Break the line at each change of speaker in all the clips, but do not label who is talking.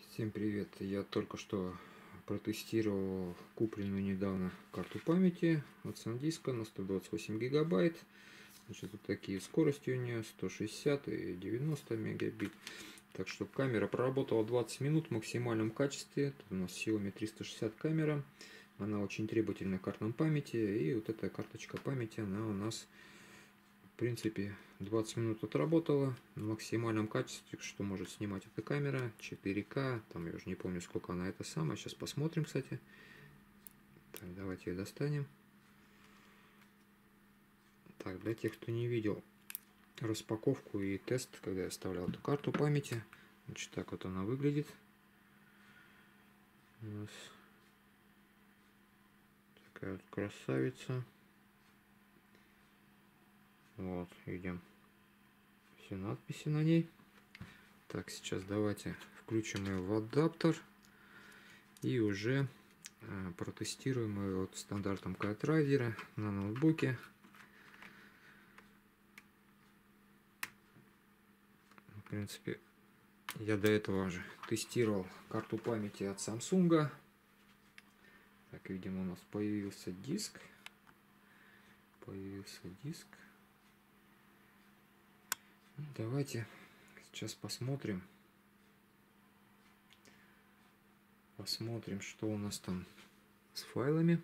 Всем привет! Я только что протестировал купленную недавно карту памяти от SanDisk на 128 гигабайт. Значит, вот такие скорости у нее 160 и 90 мегабит. Так что камера проработала 20 минут в максимальном качестве. Тут у нас Xiaomi 360 камера. Она очень требовательна к картам памяти. И вот эта карточка памяти, она у нас в принципе 20 минут отработала в максимальном качестве, что может снимать эта камера 4К, там я уже не помню, сколько она это самое. Сейчас посмотрим, кстати. Так, давайте ее достанем. Так, для тех, кто не видел распаковку и тест, когда я вставлял эту карту памяти, значит, так вот она выглядит. У нас такая вот красавица. Вот, видим все надписи на ней. Так, сейчас давайте включим ее в адаптер и уже протестируем ее вот стандартом Kite-Rider на ноутбуке. В принципе, я до этого уже тестировал карту памяти от Samsung. Так, видимо, у нас появился диск. Давайте сейчас посмотрим. Что у нас там с файлами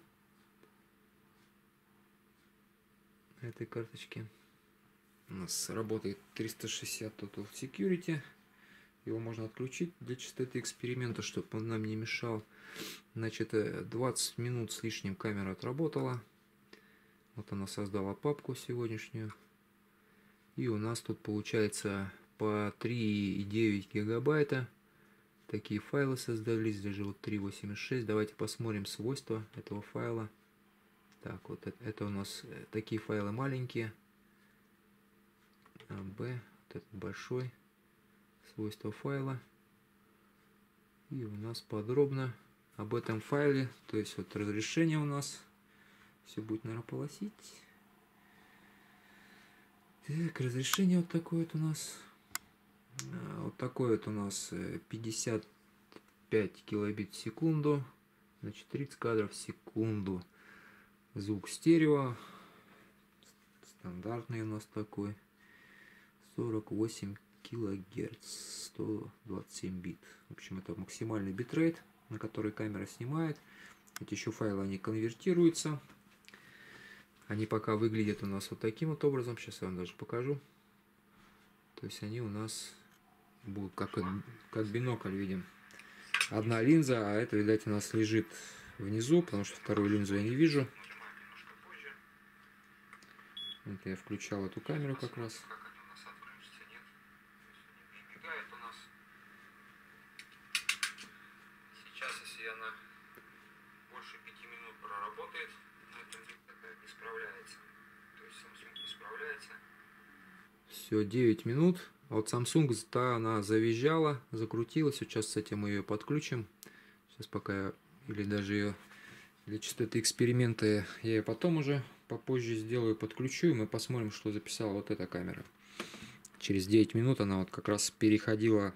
на этой карточке. У нас работает 360 Total Security. Его можно отключить для чистоты эксперимента, чтобы он нам не мешал. Значит, 20 минут с лишним камера отработала. Вот она создала папку сегодняшнюю. И у нас тут получается по 3,9 гигабайта. Такие файлы создались, даже вот 3,86. Давайте посмотрим свойства этого файла. Так, вот это у нас такие файлы маленькие. Вот этот большой. Свойства файла. И у нас подробно об этом файле. То есть вот разрешение у нас. Все будет, наверное, полосить. Так, разрешение вот такое вот у нас. Вот такой вот у нас 55 килобит в секунду. Значит, 30 кадров в секунду. Звук стерео. Стандартный у нас такой. 48 килогерц. 127 бит. В общем, это максимальный битрейт, на который камера снимает. Эти еще файлы, они конвертируются. Они пока выглядят у нас вот таким вот образом. Сейчас я вам даже покажу. То есть они у нас будут как бинокль, видим. Одна линза, а это, видать, у нас лежит внизу, потому что вторую линзу я не вижу. Вот я включал эту камеру как раз. Сейчас, если она больше 5 минут проработает, это не справляется. То есть Samsung не справляется. Все, 9 минут. А вот Samsung, она завизжала, закрутилась. Сейчас с этим мы ее подключим. Сейчас пока я, или даже ее для чистоты эксперимента я ее потом уже попозже сделаю, подключу. И мы посмотрим, что записала вот эта камера. Через 9 минут она вот как раз переходила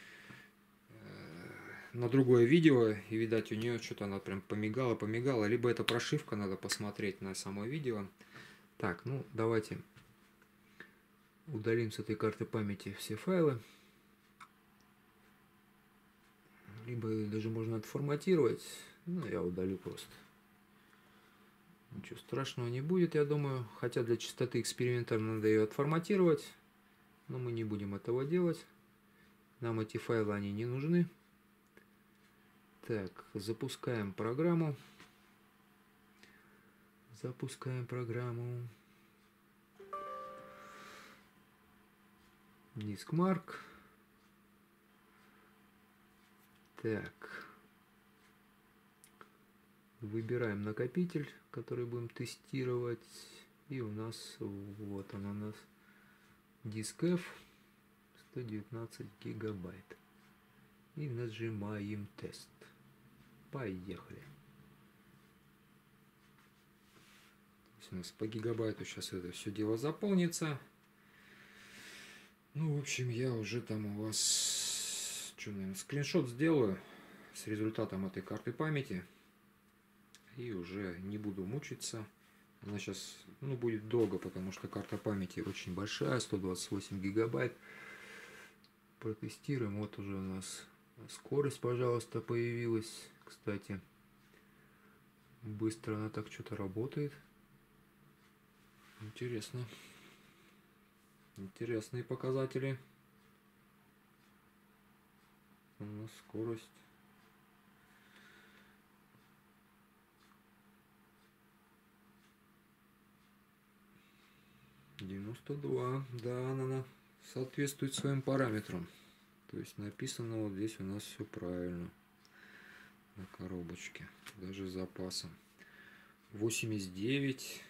на другое видео. И, видать, у нее что-то она прям помигала. Либо это прошивка, надо посмотреть на само видео. Так, ну давайте удалим с этой карты памяти все файлы. Либо даже можно отформатировать. Ну, я удалю просто. Ничего страшного не будет, я думаю. Хотя для чистоты эксперимента надо ее отформатировать. Но мы не будем этого делать. Нам эти файлы, они не нужны. Так, запускаем программу. Diskmark. Так. Выбираем накопитель, который будем тестировать. И у нас, вот он у нас, диск F 119 гигабайт. И нажимаем тест. Поехали. У нас по гигабайту сейчас это все дело заполнится. Ну, в общем, я уже там у вас Что, наверное, скриншот сделаю с результатом этой карты памяти. И уже не буду мучиться. Она сейчас, ну, будет долго, потому что карта памяти очень большая, 128 гигабайт. Протестируем. Вот уже у нас скорость, пожалуйста, появилась. Кстати, быстро она так что-то работает. Интересно. Интересные показатели. У нас скорость. «92». Да, она соответствует своим параметрам. То есть написано вот здесь у нас все правильно. На коробочке. Даже с запасом. 89.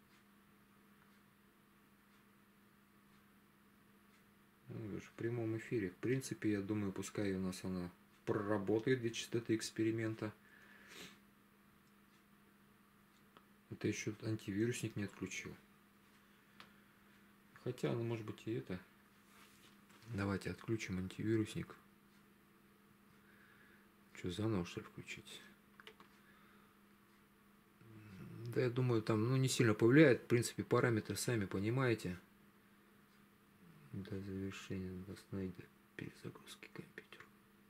Ну, в прямом эфире. В принципе, я думаю, пускай у нас она проработает для чистоты эксперимента. Это еще антивирусник не отключил. Хотя, ну, может быть, и это. Давайте отключим антивирусник. Что, заново, что ли, включить? Да, я думаю, там, ну, не сильно повлияет. В принципе, параметры сами понимаете. До завершения новостной перезагрузки компьютера.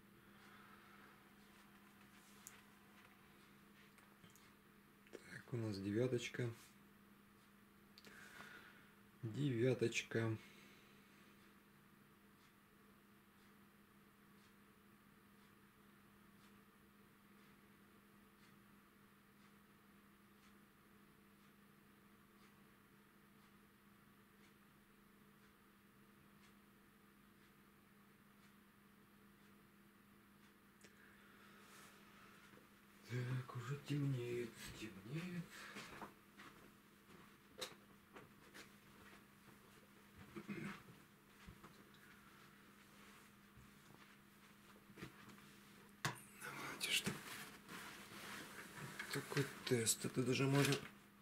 Так, у нас девяточка. Девяточка. Так, уже темнеет, темнеет. Давайте, что такой тест. Это даже можно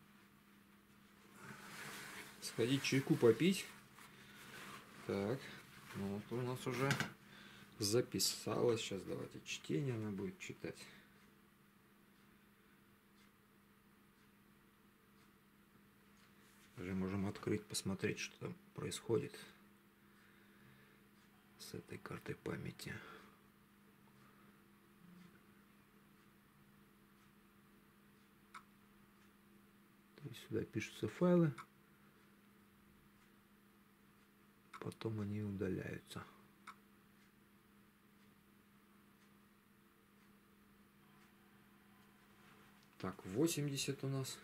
сходить чайку попить. Так, ну вот у нас уже записалось. Сейчас давайте чтение она будет читать. Уже можем открыть, посмотреть, что там происходит с этой картой памяти. То есть сюда пишутся файлы, потом они удаляются. Так, 80 у нас.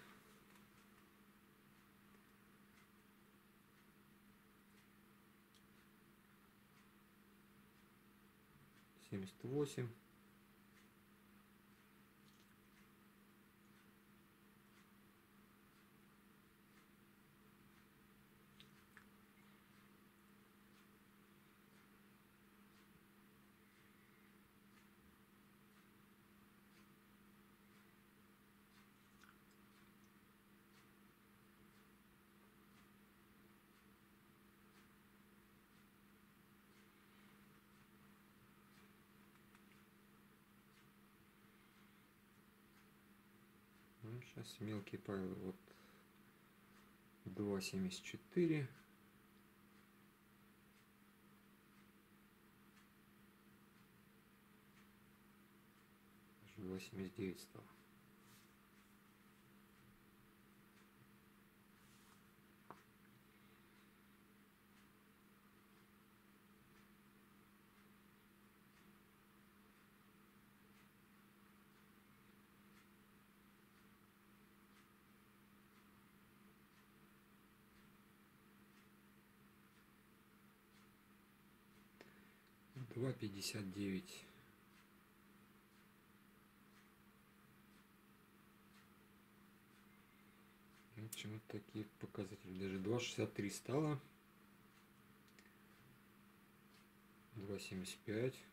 78. Ну, сейчас мелкие файлы. Вот 2.74. 2.79 стало. Два 59. В общем, вот такие показатели. Даже 2.63 стало. 2.75.